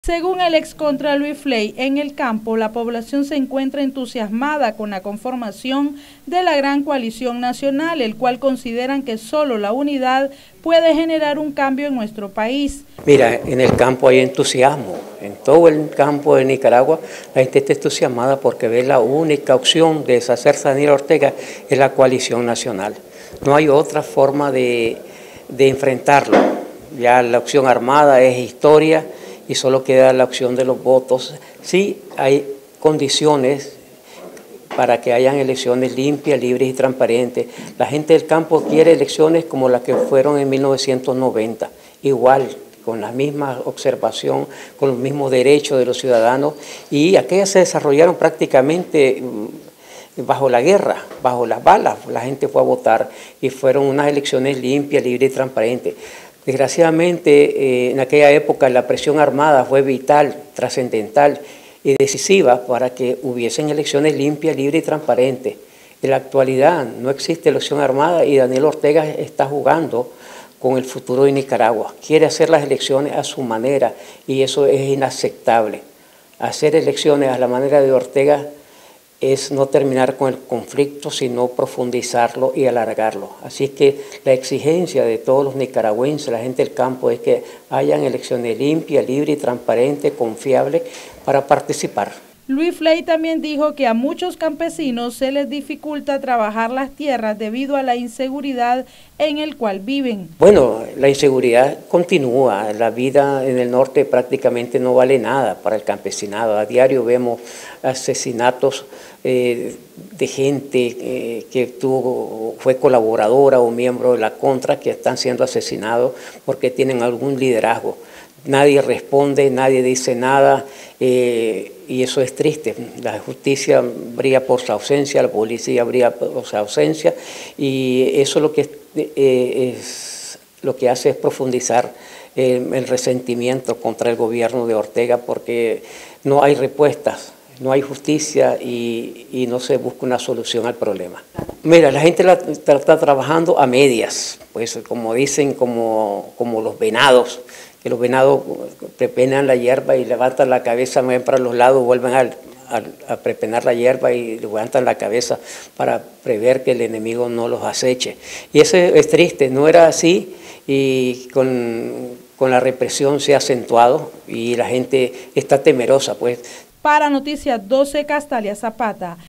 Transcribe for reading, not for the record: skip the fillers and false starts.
Según el excontra Luis Fley, en el campo la población se encuentra entusiasmada con la conformación de la Gran Coalición Nacional, el cual consideran que solo la unidad puede generar un cambio en nuestro país. Mira, en el campo hay entusiasmo, en todo el campo de Nicaragua la gente está entusiasmada porque ve la única opción de deshacerse de Daniel Ortega es la Coalición Nacional. No hay otra forma de enfrentarlo, ya la opción armada es historia y solo queda la opción de los votos. Sí hay condiciones para que hayan elecciones limpias, libres y transparentes. La gente del campo quiere elecciones como las que fueron en 1990, igual, con la misma observación, con los mismos derechos de los ciudadanos, y aquellas se desarrollaron prácticamente bajo la guerra, bajo las balas. La gente fue a votar y fueron unas elecciones limpias, libres y transparentes. Desgraciadamente, en aquella época la presión armada fue vital, trascendental y decisiva para que hubiesen elecciones limpias, libres y transparentes. En la actualidad no existe elección armada y Daniel Ortega está jugando con el futuro de Nicaragua. Quiere hacer las elecciones a su manera y eso es inaceptable. Hacer elecciones a la manera de Ortega es no terminar con el conflicto, sino profundizarlo y alargarlo. Así es que la exigencia de todos los nicaragüenses, la gente del campo, es que hayan elecciones limpias, libres y transparentes, confiables, para participar. Luis Fley también dijo que a muchos campesinos se les dificulta trabajar las tierras debido a la inseguridad en el cual viven. Bueno, la inseguridad continúa, la vida en el norte prácticamente no vale nada para el campesinado. A diario vemos asesinatos de gente que fue colaboradora o miembro de la Contra, que están siendo asesinados porque tienen algún liderazgo. Nadie responde, nadie dice nada y eso es triste. La justicia brilla por su ausencia, la policía brilla por su ausencia y eso lo que hace es profundizar el resentimiento contra el gobierno de Ortega porque no hay respuestas, no hay justicia y no se busca una solución al problema. Mira, la gente está trabajando a medias, pues como dicen, como los venados, que los venados prepenan la hierba y levantan la cabeza, ven para los lados, vuelven a prepenar la hierba y levantan la cabeza para prever que el enemigo no los aceche. Y eso es triste, no era así y con la represión se ha acentuado y la gente está temerosa, pues. Para Noticias 12, Castalia Zapata.